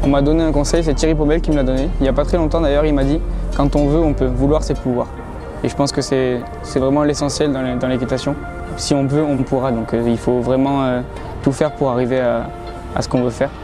On m'a donné un conseil, c'est Thierry Pobel qui me l'a donné. Il n'y a pas très longtemps d'ailleurs, il m'a dit « Quand on veut, on peut. Vouloir, c'est pouvoir ». Et je pense que c'est vraiment l'essentiel dans l'équitation. Si on veut, on pourra. Donc il faut vraiment tout faire pour arriver à ce qu'on veut faire.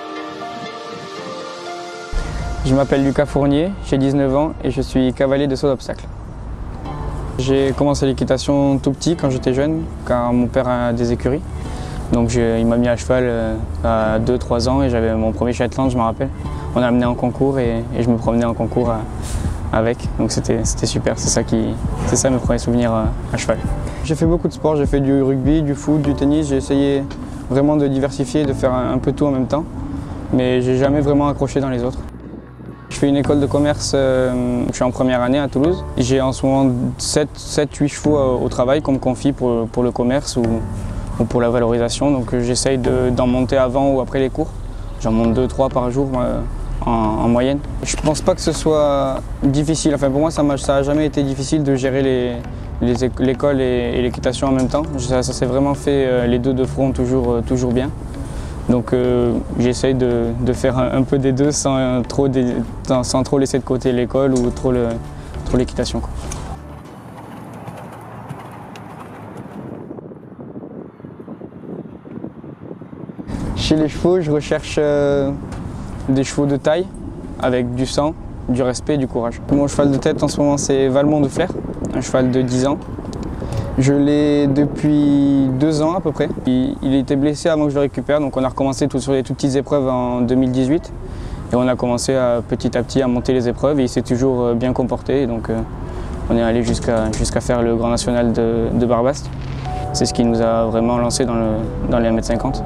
Je m'appelle Lucas Fournier, j'ai 19 ans et je suis cavalier de saut d'obstacle. J'ai commencé l'équitation tout petit quand j'étais jeune, car mon père a des écuries. Donc il m'a mis à cheval à 2-3 ans et j'avais mon premier Shetland, je me rappelle. On a amené en concours et je me promenais en concours avec, donc c'était super, c'est ça mes premiers souvenirs à cheval. J'ai fait beaucoup de sports, j'ai fait du rugby, du foot, du tennis, j'ai essayé vraiment de diversifier, de faire un peu tout en même temps, mais j'ai jamais vraiment accroché dans les autres. Je fais une école de commerce, je suis en première année à Toulouse. J'ai en ce moment 7-8 chevaux au travail qu'on me confie pour le commerce ou pour la valorisation, donc j'essaye d'en monter avant ou après les cours. J'en monte 2-3 par jour en moyenne. Je pense pas que ce soit difficile, enfin pour moi ça n'a jamais été difficile de gérer l'école et l'équitation en même temps. Ça s'est vraiment fait les deux de front toujours bien. Donc j'essaye de faire un peu des deux sans trop laisser de côté l'école ou trop l'équitation. Chez les chevaux, je recherche des chevaux de taille, avec du sang, du respect et du courage. Mon cheval de tête en ce moment c'est Valmont de Flair, un cheval de 10 ans. Je l'ai depuis 2 ans à peu près. Il était blessé avant que je le récupère, donc on a recommencé sur les toutes petites épreuves en 2018. Et on a commencé petit à petit à monter les épreuves et il s'est toujours bien comporté. Donc on est allé jusqu'à faire le Grand National de Barbastro. C'est ce qui nous a vraiment lancé dans les 1,50 m.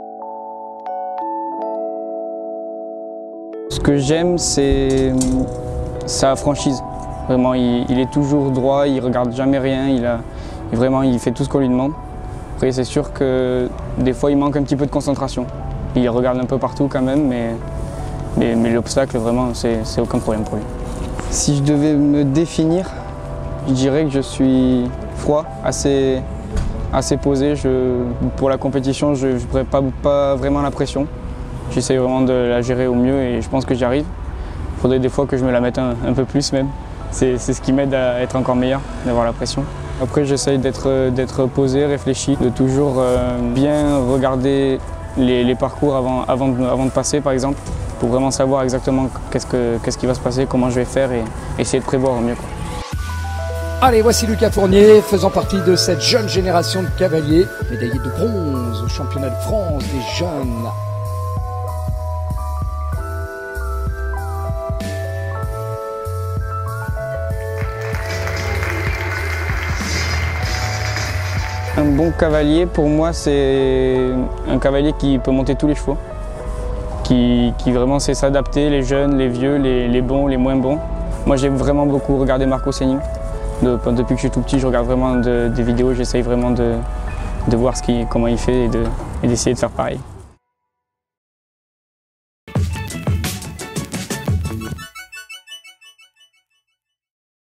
Ce que j'aime, c'est sa franchise. Vraiment, il est toujours droit, il ne regarde jamais rien, il fait tout ce qu'on lui demande. Après, c'est sûr que des fois, il manque un petit peu de concentration. Il regarde un peu partout quand même, mais l'obstacle, vraiment, c'est aucun problème pour lui. Si je devais me définir, je dirais que je suis froid, assez posé. Pour la compétition, je ne ferai pas vraiment la pression. J'essaie vraiment de la gérer au mieux et je pense que j'y arrive. Il faudrait des fois que je me la mette un peu plus même. C'est ce qui m'aide à être encore meilleur, d'avoir la pression. Après, j'essaye d'être posé, réfléchi, de toujours bien regarder les parcours avant de passer, par exemple, pour vraiment savoir exactement qu'est-ce qui va se passer, comment je vais faire et essayer de prévoir au mieux. Allez, voici Lucas Fournier, faisant partie de cette jeune génération de cavaliers, médaillé de bronze au championnat de France des jeunes. Un bon cavalier, pour moi, c'est un cavalier qui peut monter tous les chevaux, qui vraiment sait s'adapter, les jeunes, les vieux, les bons, les moins bons. Moi, j'ai vraiment beaucoup regardé Marco Senning. Depuis que je suis tout petit, je regarde vraiment des vidéos, j'essaye vraiment de voir comment il fait et d'essayer de faire pareil.